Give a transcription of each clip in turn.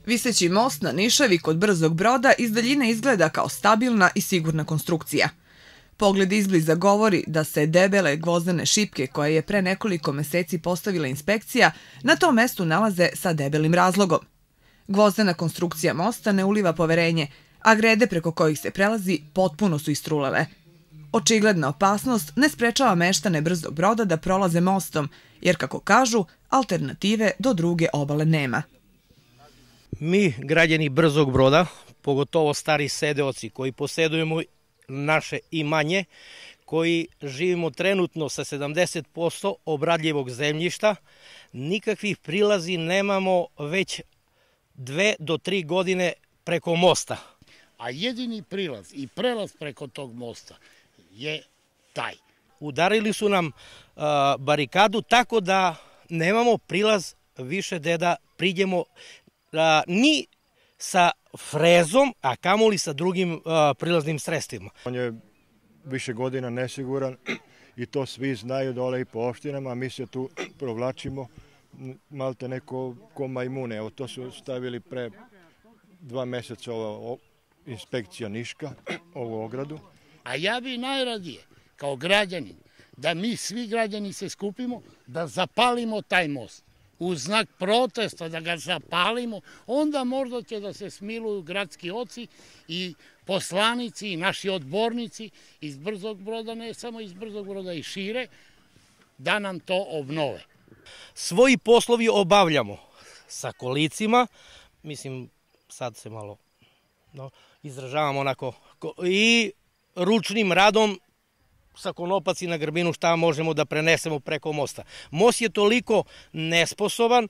Viseći most na Nišavi kod Brzog Broda iz daljine izgleda kao stabilna i sigurna konstrukcija. Pogled izbliza govori da se debele gvozdene šipke koje je pre nekoliko meseci postavila inspekcija na tom mestu nalaze sa debelim razlogom. Gvozdena konstrukcija mosta ne uliva poverenje, a grede preko kojih se prelazi potpuno su istrulele. Očigledna opasnost ne sprečava meštane Brzog Broda da prolaze mostom, jer, kako kažu, alternative do druge obale nema. Mi, građani Brzog Broda, pogotovo stari sedeoci koji posedujemo naše imanje, koji živimo trenutno sa 70% obradljivog zemljišta, nikakvih prilazi nemamo već 2 do 3 godine preko mosta. A jedini prilaz i prelaz preko tog mosta je taj. Udarili su nam barikadu tako da nemamo prilaz više da priđemo ni sa frezom, a kamoli sa drugim prilaznim sredstvima. On je više godina nesiguran i to svi znaju dole i po opštinama, mi se tu provlačimo malte neko ko majmune. Evo to su stavili pre 2 meseca ova inspekcija Niška, ovu ogradu. A ja bi najradije, kao građanin, da mi svi građani se skupimo, da zapalimo taj most. U znak protesta da ga zapalimo, onda možda će da se smiluju gradski oci i poslanici i naši odbornici iz Brzog Broda, ne samo iz Brzog Broda i šire, da nam to obnove. Svoji poslovi obavljamo sa kolicima, mislim sad se malo izražavam onako, i ručnim radom sa konopac i na grbinu šta možemo da prenesemo preko mosta. Most je toliko nesposoban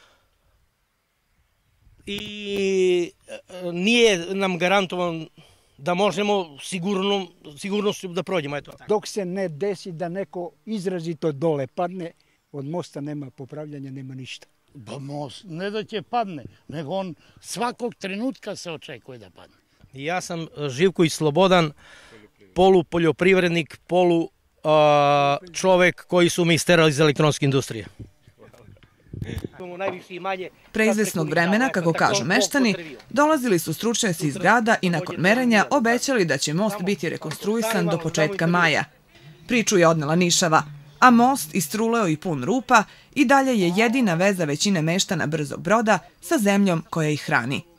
i nije nam garantovan da možemo sigurnošću da prođemo. Dok se ne desi da neko izrazito dole padne, od mosta nema popravljanja, nema ništa. Ba most ne da će padne, nego on svakog trenutka se očekuje da padne. Ja sam Živko i Slobodan, polupoljoprivrednik, polu čovek koji su mi isterali iz elektronske industrije. Pre izvesnog vremena, kako kažu meštani, dolazili su stručnjaci iz grada i nakon merenja obećali da će most biti rekonstruisan do početka maja. Priču je odnela Nišava, a most istruleo i pun rupa i dalje je jedina veza većine meštana Brzog Broda sa zemljom koja ih hrani.